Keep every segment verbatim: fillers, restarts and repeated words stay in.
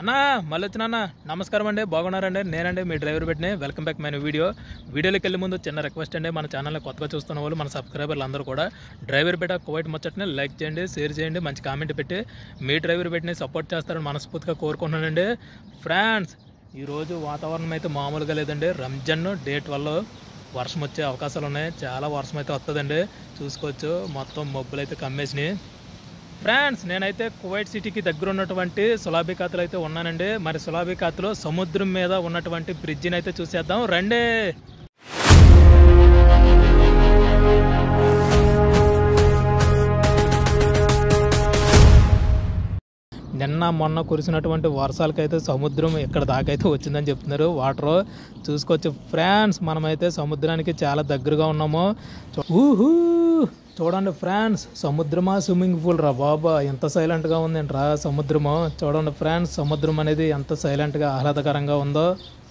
అన్నా మళ్ళీ వచ్చినా నమస్కారం అండి, బాగున్నారండి. నేనండి మీ డ్రైవర్ పెట్టిన వెల్కమ్ బ్యాక్ మై వీడియో. వీడియోలోకి వెళ్ళే ముందు చిన్న రిక్వెస్ట్ అండి, మన ఛానల్ని కొత్తగా చూస్తున్న వాళ్ళు, మన సబ్స్క్రైబర్లు అందరూ కూడా డ్రైవర్ పెట్ట కువైట్ ముచ్చట్ని లైక్ చేయండి, షేర్ చేయండి, మంచి కామెంట్ పెట్టి మీ డ్రైవర్ పెట్టిన సపోర్ట్ చేస్తారని మనస్ఫూర్తిగా కోరుకుంటున్నానండి. ఫ్రెండ్స్, ఈరోజు వాతావరణం అయితే మామూలుగా లేదండి. రంజాన్ డేట్ వల్ల వర్షం వచ్చే అవకాశాలు ఉన్నాయి. చాలా వర్షం అయితే వస్తుందండి, చూసుకోవచ్చు. మొత్తం మబ్బులు అయితే కమ్మేసినాయి. ఫ్రెండ్స్, నేనైతే కువైట్ సిటీకి దగ్గర ఉన్నటువంటి సులాబికాత్లో అయితే ఉన్నానండి. మరి సులాబికాత్లో సముద్రం మీద ఉన్నటువంటి బ్రిడ్జిని అయితే చూసేద్దాం రండి. నిన్న మొన్న కురిసినటువంటి వర్షాలకైతే సముద్రం ఇక్కడ దాకైతే వచ్చిందని చెప్తున్నారు. వాటర్ చూసుకోవచ్చు ఫ్రెండ్స్. మనమైతే సముద్రానికి చాలా దగ్గరగా ఉన్నాము. ఊహూ చూడండి ఫ్రెండ్స్, సముద్రమా స్విమ్మింగ్ పూల్ రా బాబా, ఎంత సైలెంట్గా ఉందంట్రా సముద్రము. చూడండి ఫ్రెండ్స్, సముద్రం అనేది ఎంత సైలెంట్గా ఆహ్లాదకరంగా ఉందో.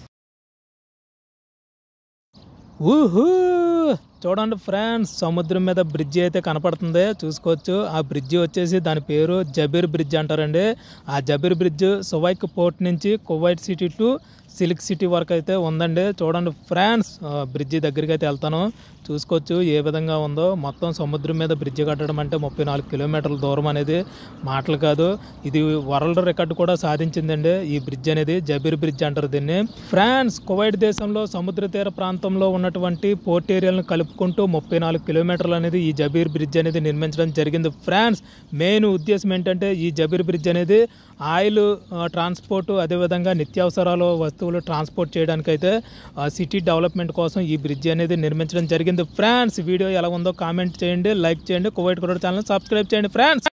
ఊహూ చూడండి ఫ్రెండ్స్, సముద్రం మీద బ్రిడ్జి అయితే కనపడుతుంది, చూసుకోవచ్చు. ఆ బ్రిడ్జి వచ్చేసి దాని పేరు జబీర్ బ్రిడ్జ్ అంటారండి. ఆ జబీర్ బ్రిడ్జ్ సువైక్ పోర్ట్ నుంచి Kuwait city to silk city వరకు అయితే ఉందండి. చూడండి ఫ్రెండ్స్, బ్రిడ్జి దగ్గరికి అయితే వెళ్తాను, చూసుకోవచ్చు ఏ విధంగా ఉందో. మొత్తం సముద్రం మీద బ్రిడ్జి కట్టడం అంటే ముప్పై నాలుగు కిలోమీటర్ల దూరం అనేది మాటలు కాదు. ఇది వరల్డ్ రికార్డు కూడా సాధించిందండి ఈ బ్రిడ్జ్ అనేది. జబీర్ బ్రిడ్జ్ అంటారు దీన్ని. ఫ్రాన్స్ కువైట్ దేశంలో సముద్ర తీర ప్రాంతంలో ఉన్నటువంటి పోర్ట్ ఏరియాలను కలుపుకుంటూ ముప్పై నాలుగు కిలోమీటర్లు అనేది ఈ జబీర్ బ్రిడ్జ్ అనేది నిర్మించడం జరిగింది. ఫ్రాన్స్ మెయిన్ ఉద్దేశం ఏంటంటే ఈ జబీర్ బ్రిడ్జ్ అనేది ఆయిల్ ట్రాన్స్పోర్ట్, అదేవిధంగా నిత్యావసరాలు వస్తువులు ట్రాన్స్పోర్ట్ చేయడానికైతే సిటీ డెవలప్మెంట్ కోసం ఈ బ్రిడ్జ్ అనేది నిర్మించడం జరిగింది. ఫ్రెండ్స్, వీడియో ఎలా ఉందో కామెంట్ చేయండి, లైక్ చేయండి, కువైట్ కుర్రాడు ఛానల్ సబ్స్క్రైబ్ చేయండి ఫ్రెండ్స్.